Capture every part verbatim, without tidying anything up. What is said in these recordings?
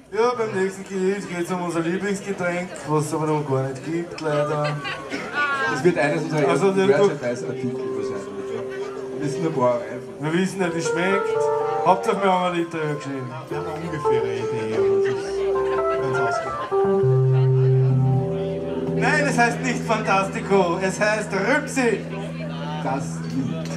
Ja, beim nächsten Gericht geht es um unser Lieblingsgetränk, was es aber noch gar nicht gibt, leider. Das wird eines unserer Also, ersten der- Merchandise-Artikel wahrscheinlich. Wir wissen nur Brauerei. Wir wissen nicht, wie es schmeckt. Hauptsache, wir haben eine Liter geschrieben. Wir haben eine ungefähre Idee, aber es ist ganz ausgedacht. Nein, es heißt nicht Fantastico, es heißt Rübsi. Das Lied.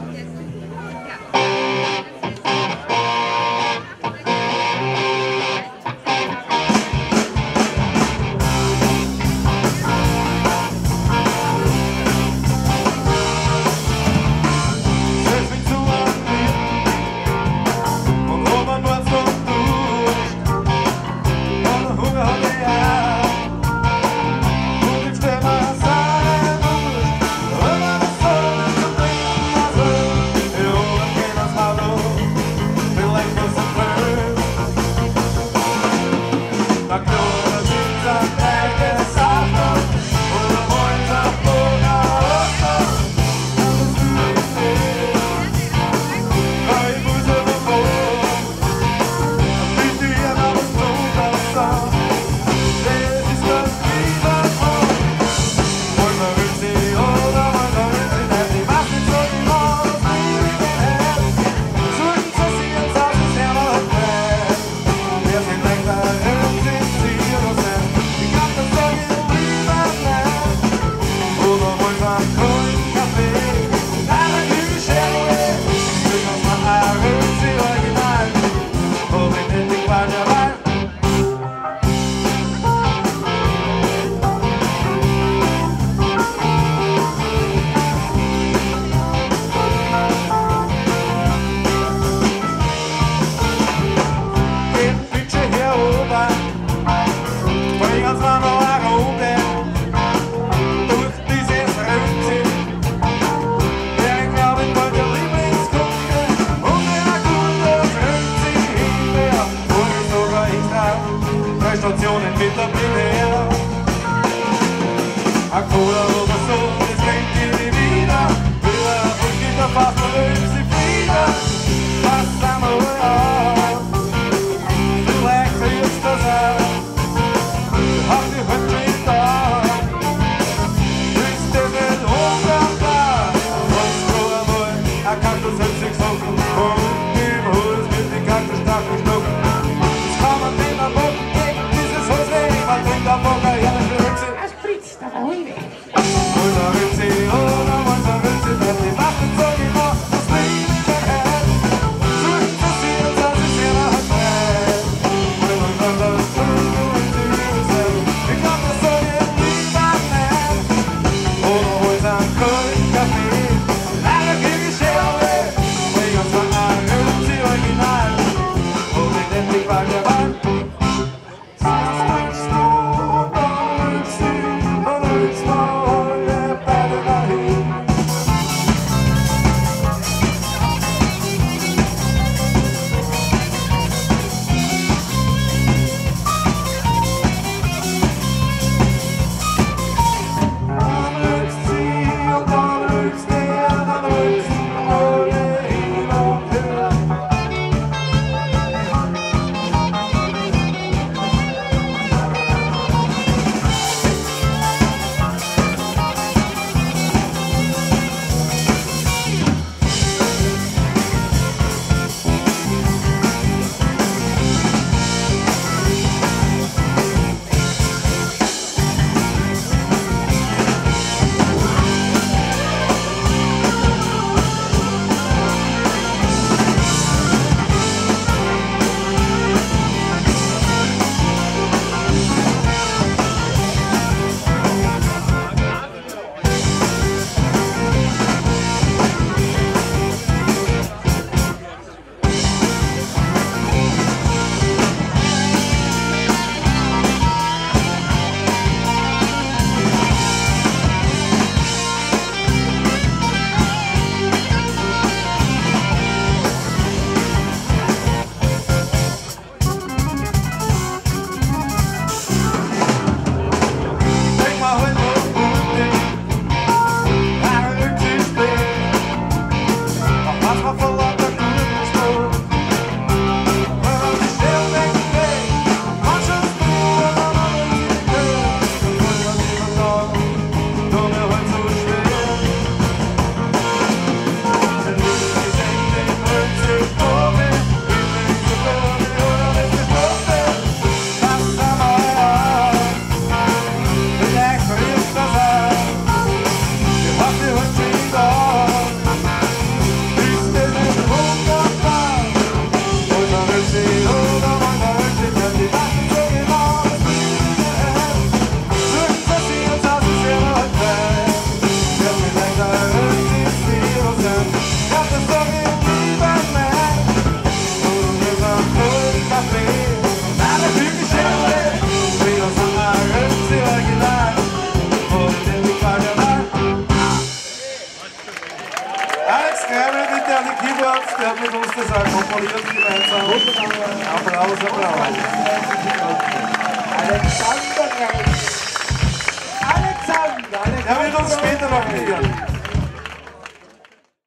Stationen mit der Primär. A Cola oder so, es bringt die wieder. Wieder und Gitter fast nur Rübsi wieder. Was haben wir auf? Vielleicht hilft das auch. Habt ihr heute mit da? Wisst ihr mit hundertbar? Was Cola wohl, a Kaktus hat sich gesoffen. Und überholt mit den Kaktusstacheln schlucken. Das kann man nicht am Boden. Was bringt der Bocker, ja, das ist ein Spritz, da war Hunde. der hat mit uns das auch komponiert gemeinsam. Applaus, Applaus. Alexander Reich. Alexander, Alexander. Er wird uns später noch lehren.